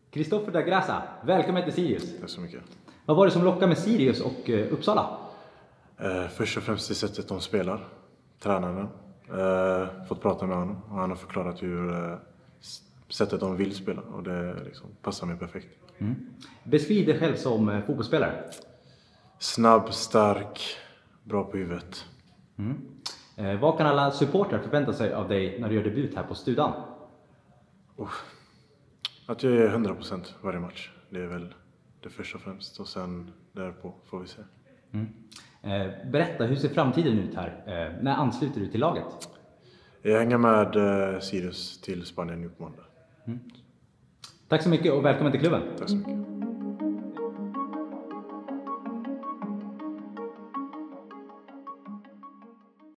Kristoffer da Grassa, välkommen till Sirius. Tack så mycket. Vad var det som lockade med Sirius och Uppsala? Först och främst det sättet de spelar. Tränaren. Fått prata med honom och han har förklarat hur sättet de vill spela och det liksom passar mig perfekt. Beskriv dig själv som fotbollsspelare. Snabb, stark, bra på huvudet. Vad kan alla supportrar förvänta sig av dig när du gör debut här på Studan? Att jag är 100% varje match. Det är väl det första och främst och sen därpå får vi se. Berätta, hur ser framtiden ut här? När ansluter du till laget? Jag hänger med Sirius till Spanien nu på måndag. Tack så mycket och välkommen till klubben. Tack så mycket.